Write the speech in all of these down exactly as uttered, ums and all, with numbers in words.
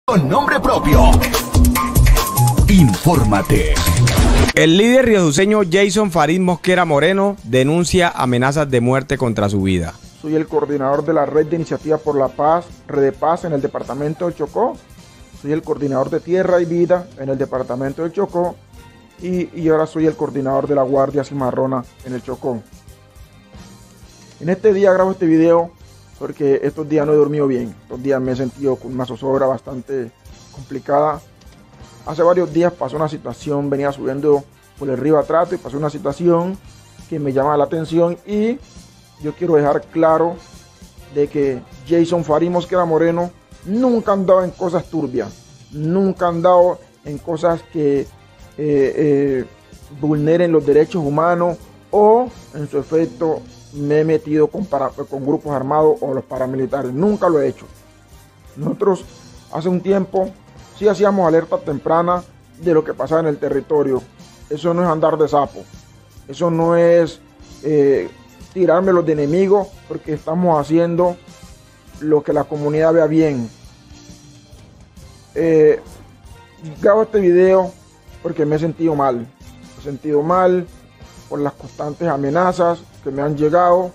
Con nombre propio. Infórmate. El líder rioduceño Jason Farid Mosquera Moreno denuncia amenazas de muerte contra su vida. Soy el coordinador de la Red de Iniciativa por la Paz, Red Paz en el departamento del Chocó. Soy el coordinador de Tierra y Vida en el departamento del Chocó. Y, y ahora soy el coordinador de la Guardia Cimarrona en el Chocó. En este día grabo este video porque estos días no he dormido bien. Estos días me he sentido con una zozobra bastante complicada. Hace varios días pasó una situación, venía subiendo por el río Atrato y pasó una situación que me llama la atención y yo quiero dejar claro de que Jason Farid Mosquera Moreno nunca ha andado en cosas turbias, nunca ha andado en cosas que eh, eh, vulneren los derechos humanos o en su efecto me he metido con, para, con grupos armados o los paramilitares, nunca lo he hecho. Nosotros hace un tiempo sí hacíamos alerta temprana de lo que pasaba en el territorio. Eso no es andar de sapo, eso no es eh, tirármelos de enemigos porque estamos haciendo lo que la comunidad vea bien. Eh, grabo este video porque me he sentido mal, me he sentido mal por las constantes amenazas que me han llegado.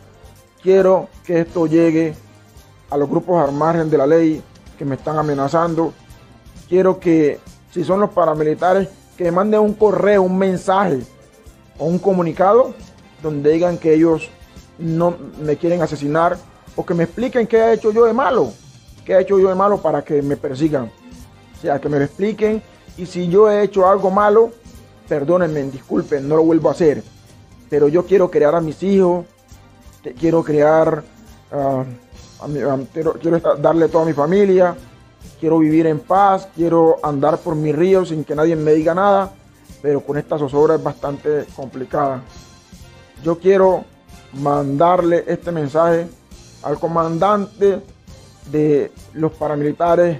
Quiero que esto llegue a los grupos al margen de la ley que me están amenazando. Quiero que, si son los paramilitares, que me manden un correo, un mensaje o un comunicado donde digan que ellos no me quieren asesinar o que me expliquen qué he hecho yo de malo, qué he hecho yo de malo para que me persigan. O sea, que me lo expliquen y si yo he hecho algo malo, perdónenme, disculpen, no lo vuelvo a hacer. Pero yo quiero crear a mis hijos, quiero crear, uh, a mi, a, quiero, quiero darle toda mi familia. Quiero vivir en paz, quiero andar por mi río sin que nadie me diga nada, pero con esta zozobra es bastante complicada. Yo quiero mandarle este mensaje al comandante de los paramilitares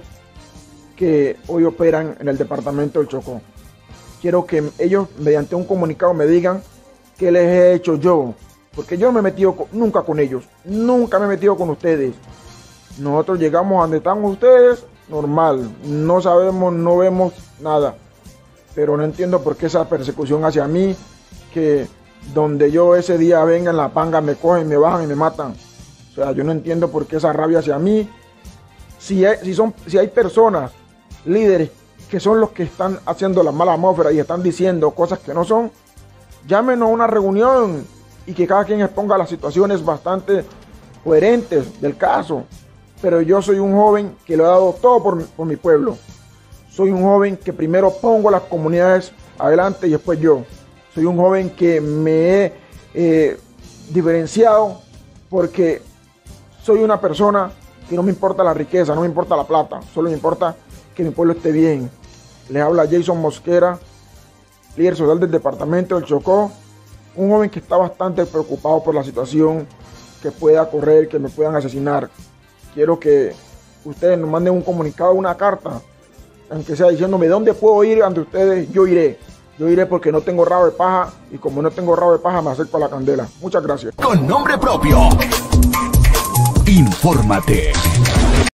que hoy operan en el departamento del Chocó. Quiero que ellos mediante un comunicado me digan qué les he hecho yo, porque yo no me he metido con, nunca con ellos, nunca me he metido con ustedes. Nosotros llegamos a donde están ustedes, normal, no sabemos, no vemos nada, pero no entiendo por qué esa persecución hacia mí, que donde yo ese día venga en la panga me cogen, me bajan y me matan. O sea, yo no entiendo por qué esa rabia hacia mí. Si hay, si son, si hay personas, líderes, que son los que están haciendo la mala atmósfera y están diciendo cosas que no son, llámenos a una reunión y que cada quien exponga las situaciones bastante coherentes del caso. Pero yo soy un joven que lo he dado todo por, por mi pueblo. Soy un joven que primero pongo las comunidades adelante y después yo. Soy un joven que me he eh, diferenciado porque soy una persona que no me importa la riqueza, no me importa la plata, solo me importa que mi pueblo esté bien. Les habla Jason Mosquera, líder social del departamento del Chocó, un joven que está bastante preocupado por la situación que pueda correr, que me puedan asesinar. Quiero que ustedes nos manden un comunicado, una carta, aunque sea diciéndome dónde puedo ir ante ustedes, yo iré. Yo iré porque no tengo rabo de paja y como no tengo rabo de paja me acerco a la candela. Muchas gracias. Con nombre propio. Infórmate.